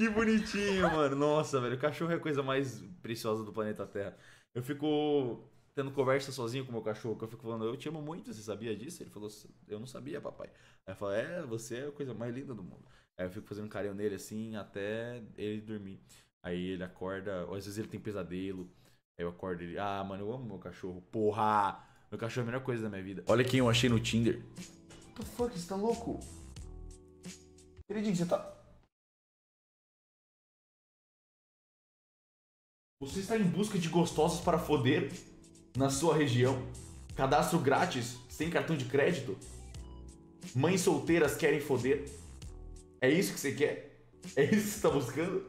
Que bonitinho, mano. Nossa, velho. O cachorro é a coisa mais preciosa do planeta Terra. Eu fico tendo conversa sozinho com o meu cachorro, que eu fico falando, eu te amo muito, você sabia disso? Ele falou, eu não sabia, papai. Aí eu falo, você é a coisa mais linda do mundo. Aí eu fico fazendo carinho nele assim, até ele dormir. Aí ele acorda, ou às vezes ele tem pesadelo. Aí eu acordo ele, mano, eu amo meu cachorro. Porra! Meu cachorro é a melhor coisa da minha vida. Olha quem eu achei no Tinder. What the fuck, você tá louco? Queridinho, você tá... Você está em busca de gostosos para foder na sua região? Cadastro grátis, sem cartão de crédito? Mães solteiras querem foder? É isso que você quer? É isso que você está buscando?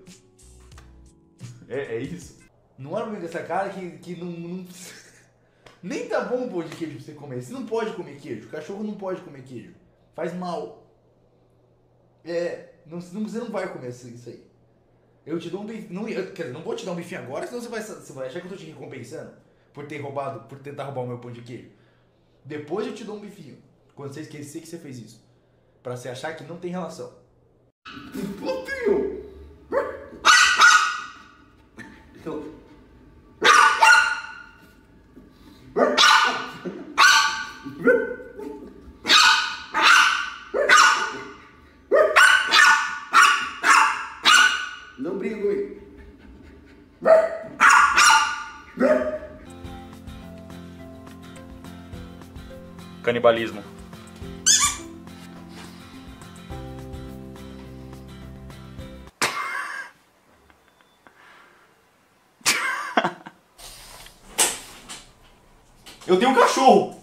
É isso? Não olha pra mim com essa cara que não... Nem tá bom o pão de queijo pra você comer. Você não pode comer queijo. O cachorro não pode comer queijo. Faz mal. Você não vai comer isso aí. Eu te dou um bifinho. Não, quer dizer, não vou te dar um bifinho agora, senão você vai achar que eu tô te recompensando por tentar roubar o meu pão de queijo. Depois eu te dou um bifinho. Quando você esquecer que você fez isso. Pra você achar que não tem relação. Pupinho! Não briga comigo. Canibalismo. Eu tenho um cachorro!